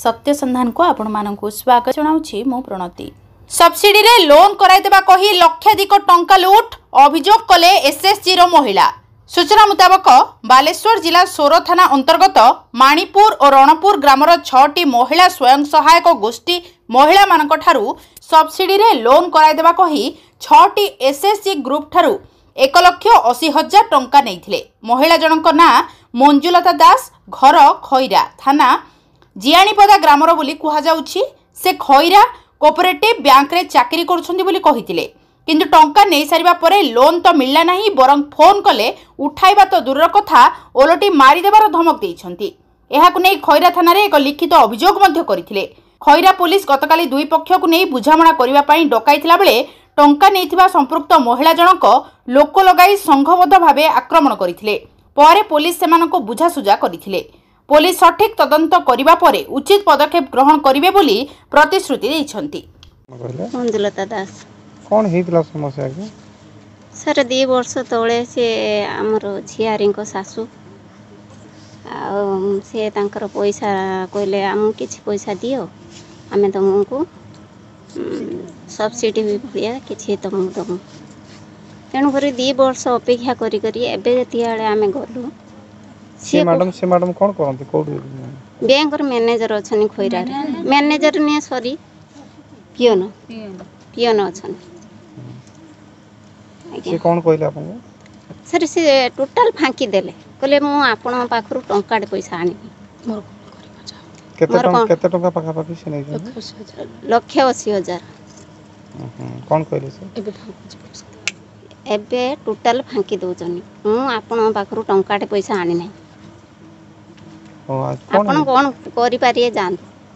सत्य संधान को आपण मानकु स्वागत जनाउछि मो प्रणति। सब्सिडी रे लोन कराइदेबा कही लक्षाधिक टंका लूट अभियोग कले एसएसजी रो महिला। सूचना मुताबक बालेश्वर जिला सोर थाना अंतर्गत माणीपुर और रणपुर ग्रामर 6टी महिला स्वयं सहायक गोष्ठी महिला मानक ठारू सब्सिडी रे लोन कराइदेबा कही 6टी एसएसजी ग्रुप ठारू 1,80,000 टंका नैथिले। महिला जनक ना मंजुलता दास, घर खैरा, थाना जियाणीपदा ग्रामर बोली कुहा जाउछि। से खैरा कोऑपरेटिव बैंक रे चाकरी करूछन्ती बोली कहिथिले, किंतु टंका नै सारिबा परे लोन तो मिलला नाही, बरं फोन कले उठाइबा तो दूरर कथा ओलटी मारी देबार धमक देइछन्ती। एहाकु नै खैरा थाना रे एक लिखित अभियोग मध्य करिथिले। खैरा पुलिस गतकाली दुई पक्षकु नै बुझामणा करिबा पई डकाइथिला बेले टंका नैथिबा संपृक्त महिला जनक लोक लगाई संघबद्ध भावे आक्रमण करिथिले। परे पुलिस सेमानकु बुझासुझा करिथिले। पुलिस सठिक तदंत करिबा परे उचित पदक्षेप ग्रहण करिवे बोली प्रतिश्रुति दैछन्ती। मंजुलता दास कौन हेतला समस्या के सर 2 वर्ष तळे से हमर झियारी को सासू आ से तांकर पैसा कहले हम किछ पैसा दियो, आमे तुमको सब्सिडी भी भलिया किछि तुमको दमु। तेणु करी 2 वर्ष अपेक्षा करी करी एबे जतियाळे आमे गलु। से मैडम कोन करंती कोडी बैंक र मैनेजर अछनी खैरा रे। मैनेजर ने सॉरी पियोन अछनी। से कोन कहले आपन सर से टोटल फांकी देले, कहले मु आपन पाखरु टंका दे पैसा आनी मोर केते टंका पाखा पाखी से नै 1,80,000। कोन कहले से एबे टोटल फांकी दोजनी, मु आपन पाखरु टंका दे पैसा आनी नै। आपन कोन करि पारिए जान।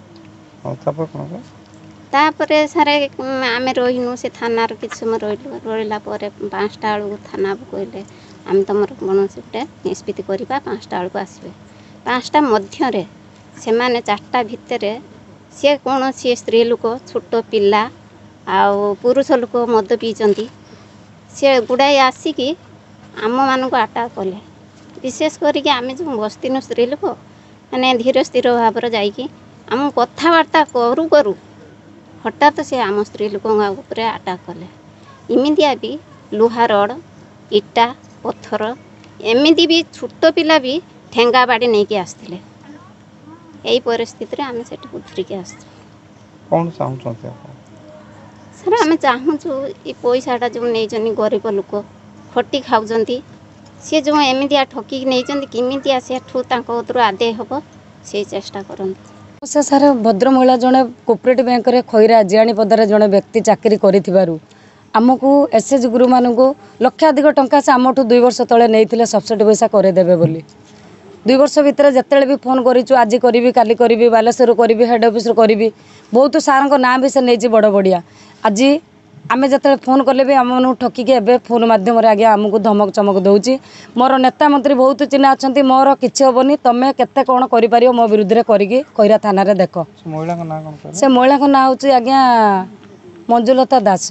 तापरे सारे आमे रहिनु से थाना किछ समय रहिला परे 5टा आलु थाना कहले आम तमर मनसी गुटे निष्पत्ति करिबा 5टा आलु आसबे। 5टा मध्य रे से माने 4टा भितरे से कोन से स्त्री लोक छोट पिला आ पुरुष लोक मद पीचंती से गुडाई आसिकी आम मान को अटैक कले। विशेष करिके आमे जो बस्तीनु स्त्री लोक माने धीरे स्थिर भाव जाइकी आम कथबार्ता करू करू हठात से आम स्त्री लोक ऊपर अटैक कले। इमितिया भी लुहा रड इटा पत्थर एमती भी छोट पिला भी ठेंगा बाड़ी नहीं के आसथिले। एई परिस्थिति रे आमे सेठी उठरिके आस कोन चाहउछते सर आमे चाहूछु ई पैसाटा जो नै जनी गरीब लोक खटी खाउजंती से जो एमितिया ठकी नै जंती किमितिया से ठू तांको उतरो आदे हबो से चेष्टा करंती। से सार भद्र महिला जड़े कोऑपरेटिव बैंक रे खैरा जियाणीपदार जड़े व्यक्ति चाकरी करिथिबारु आमको एसएच गुरु मानू लक्षाधिक टंका से आमठू 2 वर्ष तले नहीं सब्सिडी पैसा करदेवे बोली। 2 वर्ष भितर जिते भी फोन करूँ आज करी काली करी बालेश्वर करी हेड ऑफिस करी बहुत सार ना भी से नहीं बड़ बढ़िया। आज आमे जिते फोन कले भी आम ठकिके एवं फोन मध्यम आज्ञा आमको धमक चमक दौची। मोर नेता मंत्री बहुत चिन्ह अच्छा, मोर किसी हेनी तुम केते कौन कर मो विरुद्ध में करी खैरा थाना रे देख। से महिला ना हूँ आज्ञा मंजुलता दास।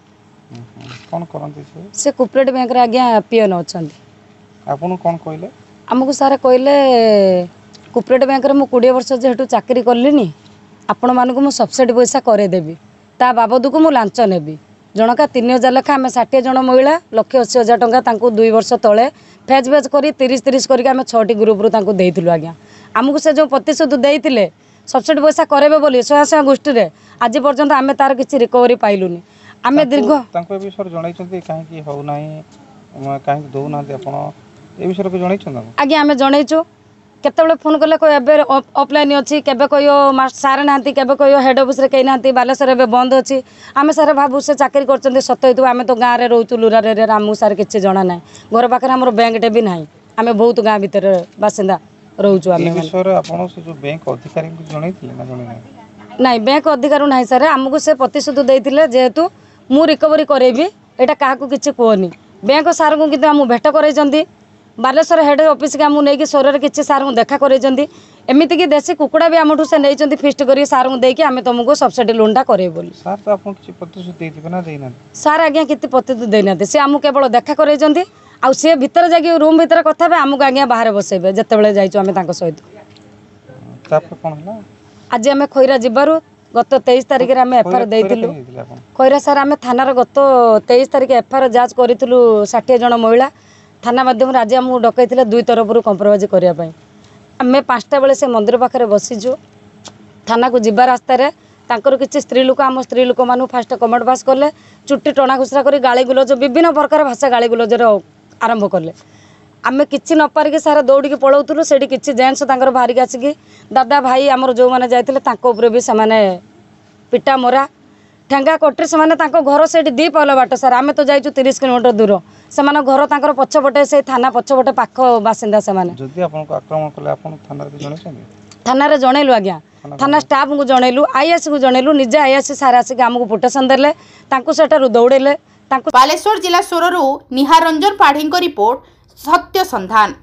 कौन करंती से कोऑपरेटिव बैंक रे आज्ञा पियोन अछंती। आपन कोन कहले हमको सारे कहले कोऑपरेटिव बैंक रे मु 20 वर्ष जेहेतु चाकरी करलिनी आपण मानकु मु सब्सिडी पैसा करे देबी, ता बाबद को मु लांच नेबी। जनका 3,000 लेखा आम 60 जन महिला 1,80,000 टंका तांको 2 वर्ष तले फेज फेज करी 30 करके आम 6टी ग्रुप रु तांको देइथिलु। आज्ञा आमको से जो प्रतिशत देइथिले सब्सिडी पैसा करेबे बोली स्वयं गोष्ठी रे आज पर्यंत आम तार किछि रिकवरी पाइलुनी। आमे दीर्घ तांको विषय जणाइछन्ती काहे कि हो नाही काहे दो ना दे आपण ए विषय को जणाइछन। आज्ञा आमे जणाइछु केतेबेले फोन कले को एबे ऑफलाइन अछि, केबे कहियो सार नांती, केबे कहियो हेड ऑफिस रे कहि नांती, बालेश्वर एबे बंद अछि। आमे सारे भाबु से चाकरी करचंती सत्य हेतु आमे तो गां रे रहउचु लुरा रे रामु सार किछि जणा नाही। घर पाखरे हमर बैंक टे भी नाही, आमे बहुत गां भीतर बासिंदा रहउचु। आमे विषय आपण से जो बैंक अधिकारी को जणाइथिले ना जणाइ नाही बैंक अधिकारी नाही सर हमको से प्रतिशत देइथिले जेहेतु मु रिकवरी करेबी एटा काहाकू किछि कोनी। बैंक सार को किंतु हम भेट करैचंती बालेश्वर हेड ऑफिस के नहीं सोर किसी सार को देखा करमती कि देशी कुकुड़ा भी आमठू से नहीं फिस्ट कर सार को देकी आम तुमको सब्सिडी लोनटा करे बोली। सार आज्ञा कितने प्रतिशत देना सी आमको केवल देखा कर सी भीतर जाकि रूम भीतर कथा आमको आज्ञा बाहर बसैबे जिते बड़े जाइए सहित आज आम खैरा जबार गत 23 तारिख में आम एफआईआर देइथिलु खैरा सार आम थानार गत 23 तारिख एफआईआर जांच करूँ 60 जन महिला थाना माध्यम आज आमको डकई 2 तरफ कंप्रोमाइज करने आम 5टा बेले से मंदिर पाखे बसीचु थाना को जीवा रास्तार तांकर किसी स्त्री लोक आम स्त्री लोक मानू फास्ट कमेंट पास कले चुट्टी टणा घुसरा कर गाली गुलज विभिन्न प्रकार भाषा गाली गुलजर आरंभ कले आम कि न पारिक सारा दौड़ी पलाऊलु से किसी जेन्स बाहरिक आसिक दादा भाई आमर जो मैंने जाते भी से पिटा मरा ठेंगा कटी से घर से 2 पाउल बाट सार आम तो जाइए 30 किलोमीटर दूर से घर तांकर पछपटे से थाना पछपटे पाख बासिंदा से थाना रे जनइलु आज्ञा थाना स्टाफ को जनइलु आईएस को जनइलु निजे आईएस सार आसिक आमको प्रोटेक्शन देले सेठारु दौड़ेले। बालेश्वर जिला सोररू निहार रंजन पाढ़ी रिपोर्ट सत्य संधान।